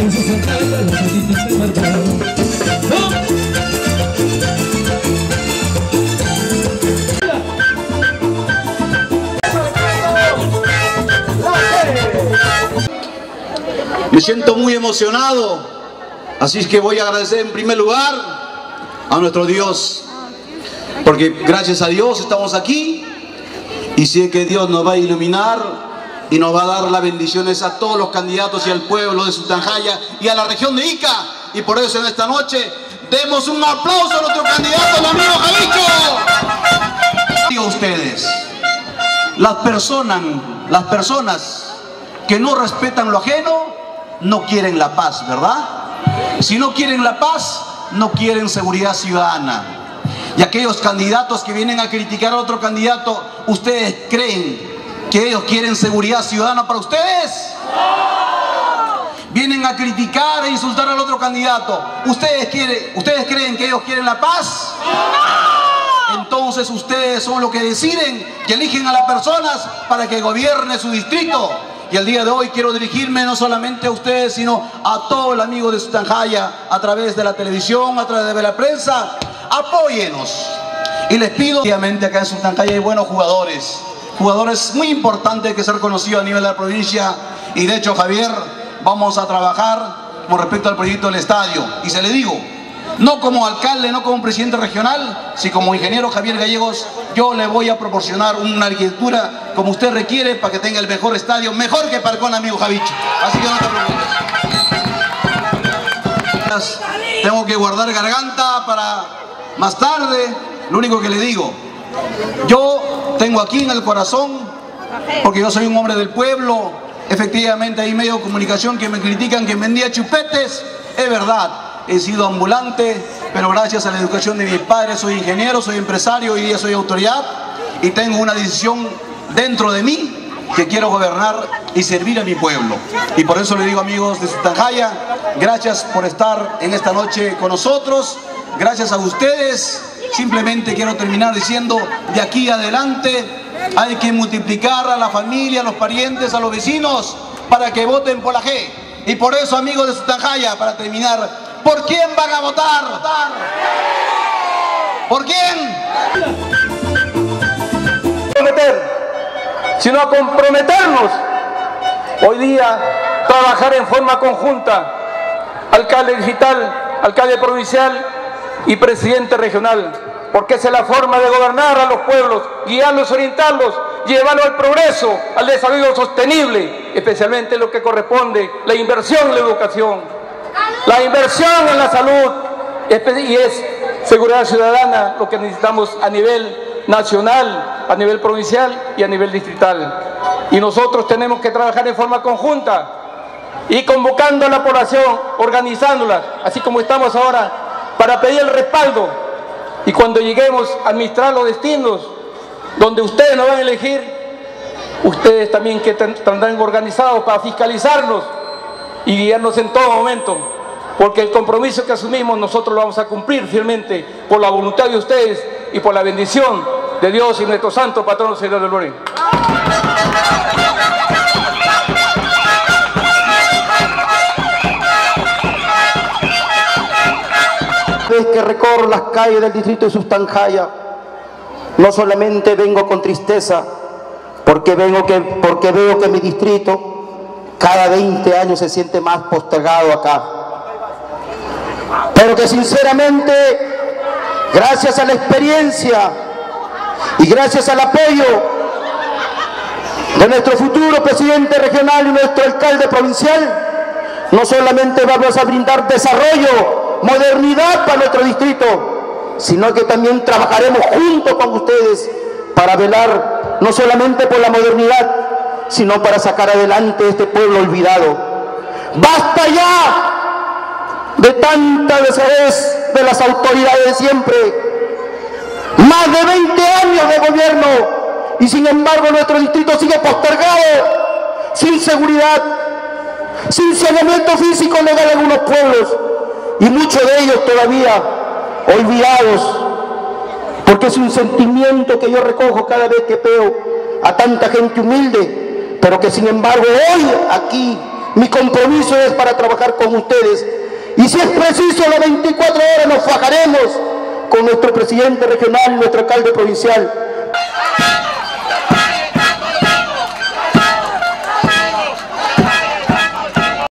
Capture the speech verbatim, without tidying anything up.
Me siento muy emocionado, así es que voy a agradecer en primer lugar a nuestro Dios, porque gracias a Dios estamos aquí y sé que Dios nos va a iluminar y nos va a dar las bendiciones a todos los candidatos y al pueblo de Sultanjaya y a la región de Ica, y por eso en esta noche demos un aplauso a nuestro candidato, el amigo Javicho. Digo a ustedes, las personas, las personas que no respetan lo ajeno no quieren la paz, ¿verdad? Si no quieren la paz, no quieren seguridad ciudadana. Y aquellos candidatos que vienen a criticar a otro candidato, ¿ustedes creen que ellos quieren seguridad ciudadana para ustedes? Vienen a criticar e insultar al otro candidato. ¿Ustedes quieren, ustedes creen que ellos quieren la paz? Entonces ustedes son los que deciden, que eligen a las personas para que gobierne su distrito. Y el día de hoy quiero dirigirme no solamente a ustedes, sino a todo el amigo de Sultanjaya, a través de la televisión, a través de la prensa. Apóyenos. Y les pido, obviamente acá en Sultanjaya hay buenos jugadores, jugadores muy importantes que ser conocidos a nivel de la provincia. Y de hecho, Javier, vamos a trabajar con respecto al proyecto del estadio. Y se le digo, no como alcalde, no como presidente regional, sino como ingeniero Javier Gallegos, yo le voy a proporcionar una arquitectura como usted requiere para que tenga el mejor estadio, mejor que Parcón, amigo Javicho. Así que no te preocupes. Tengo que guardar garganta para más tarde. Lo único que le digo, yo tengo aquí en el corazón, porque yo soy un hombre del pueblo. Efectivamente hay medios de comunicación que me critican que vendía chupetes. Es verdad, he sido ambulante, pero gracias a la educación de mis padres soy ingeniero, soy empresario, hoy día soy autoridad y tengo una decisión dentro de mí que quiero gobernar y servir a mi pueblo. Y por eso le digo, amigos de Sultanjaya, gracias por estar en esta noche con nosotros, gracias a ustedes. Simplemente quiero terminar diciendo, de aquí adelante hay que multiplicar a la familia, a los parientes, a los vecinos, para que voten por la G. Y por eso, amigos de Sultanjaya, para terminar, ¿por quién van a votar? ¿Por quién? Sino a comprometernos hoy día, trabajar en forma conjunta, alcalde digital, alcalde provincial y presidente regional, porque esa es la forma de gobernar a los pueblos, guiarlos, orientarlos, llevarlos al progreso, al desarrollo sostenible, especialmente lo que corresponde, la inversión en la educación, la inversión en la salud, y es seguridad ciudadana lo que necesitamos a nivel nacional, a nivel provincial y a nivel distrital. Y nosotros tenemos que trabajar en forma conjunta y convocando a la población, organizándola, así como estamos ahora, para pedir el respaldo. Y cuando lleguemos a administrar los destinos donde ustedes nos van a elegir, ustedes también que tendrán organizados para fiscalizarnos y guiarnos en todo momento, porque el compromiso que asumimos nosotros lo vamos a cumplir fielmente por la voluntad de ustedes y por la bendición de Dios y nuestro santo patrono, Señor de Gloria. Vez que recorro las calles del distrito de Sultanjaya, no solamente vengo con tristeza, porque, vengo que, porque veo que mi distrito cada veinte años se siente más postergado acá, pero que sinceramente, gracias a la experiencia y gracias al apoyo de nuestro futuro presidente regional y nuestro alcalde provincial, no solamente vamos a brindar desarrollo, modernidad para nuestro distrito, sino que también trabajaremos junto con ustedes para velar no solamente por la modernidad, sino para sacar adelante este pueblo olvidado. ¡Basta ya de tanta deshonestidad de las autoridades de siempre! Más de veinte años de gobierno y sin embargo nuestro distrito sigue postergado, sin seguridad, sin saneamiento físico legal en algunos pueblos, y muchos de ellos todavía olvidados, porque es un sentimiento que yo recojo cada vez que veo a tanta gente humilde, pero que sin embargo hoy aquí mi compromiso es para trabajar con ustedes. Y si es preciso, las veinticuatro horas nos fajaremos con nuestro presidente regional y nuestro alcalde provincial